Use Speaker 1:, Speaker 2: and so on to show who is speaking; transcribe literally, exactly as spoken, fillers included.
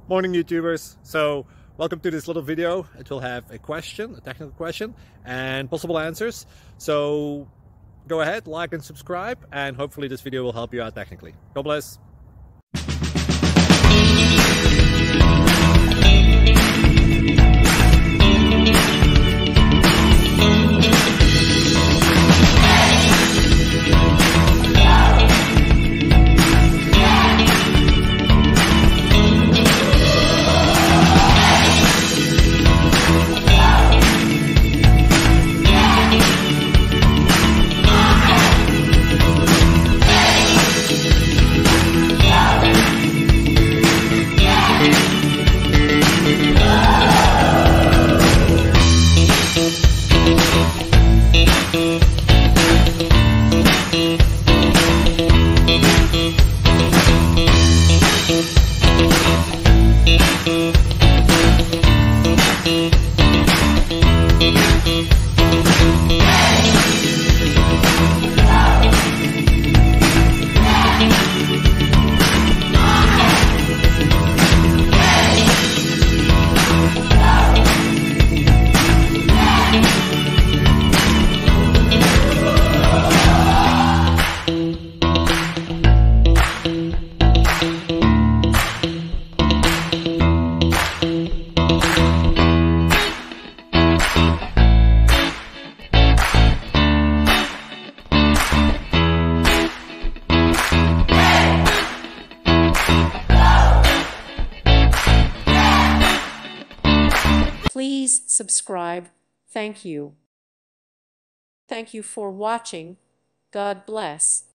Speaker 1: Morning YouTubers. So welcome to this little video. It will have a question, a technical question, and possible answers. So go ahead, like and subscribe, and hopefully this video will help you out technically. God bless.
Speaker 2: Please subscribe. Thank you. Thank you for watching. God bless.